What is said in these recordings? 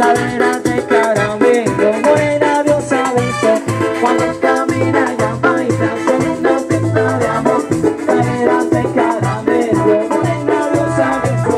caderas de caramelo, morena Dios aviso, cuando camina ella baila, son una fiesta de amor, caderas de caramelo, morena Dios aviso.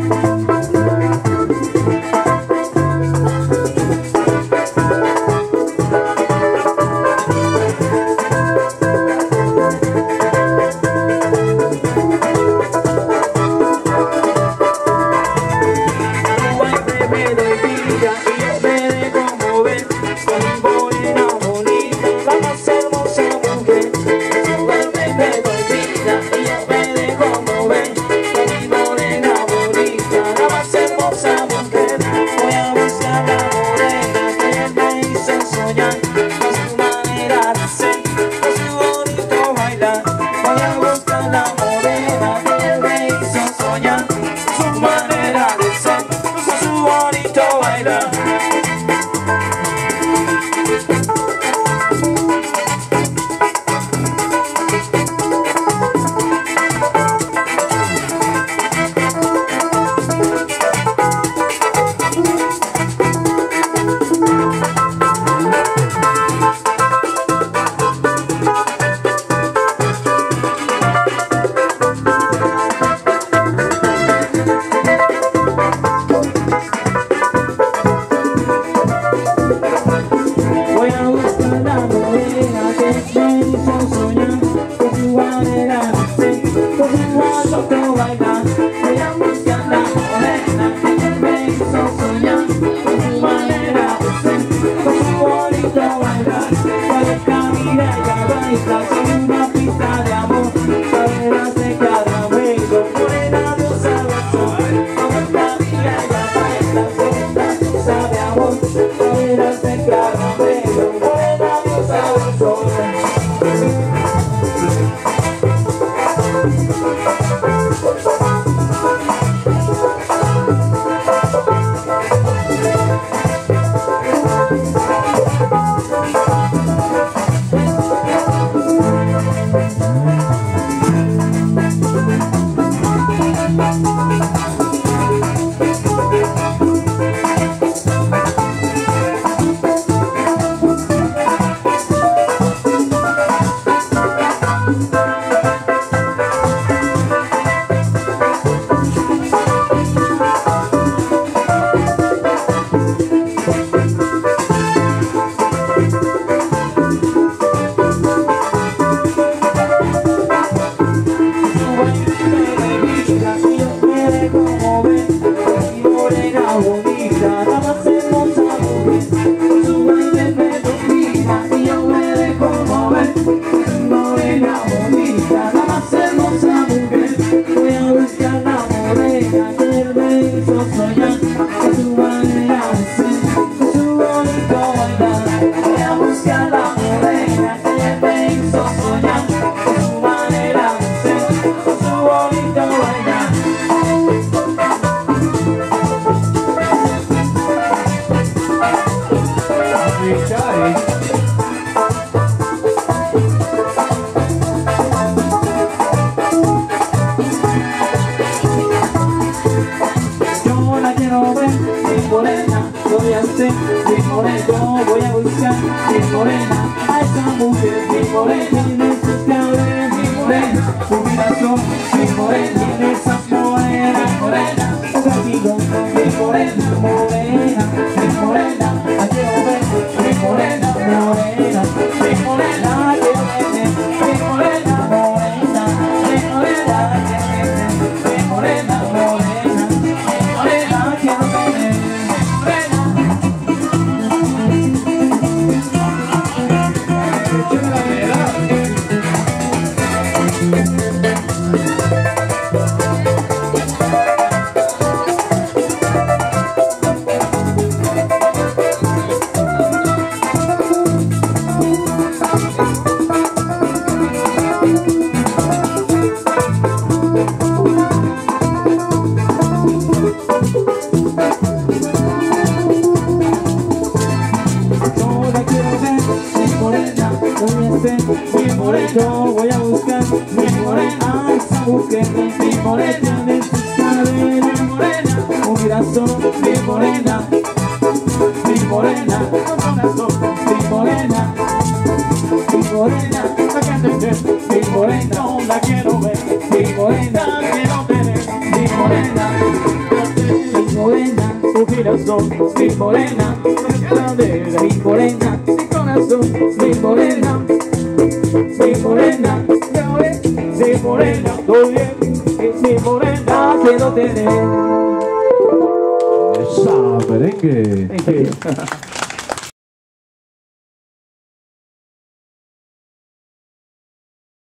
Voy a buscar mi morena, a esa mujer, mi morena, inexplicable, mi morena, su corazón, mi morena, esa morena, morena, un gatito, mi morena, morena, mi morena, a quiero ver, mi morena, morena, mi morena, quiero ver, mi morena, morena, mi morena, quiero ver, mi morena, morena, mi morena, quiero ver. Yo voy a buscar mi morena, esa mujer, mi morena, necesitaré mi morena, un corazón, mi morena. morena, mi morena, mi morena, la que antes mi morena, no la quiero ver, mi morena, quiero tener, mi morena, mi morena, tu girasol, mi morena, mi morena, mi corazón, mi morena, mi morena, mi morena, todo bien, mi morena, quiero tener. Esa merengue. Thank you.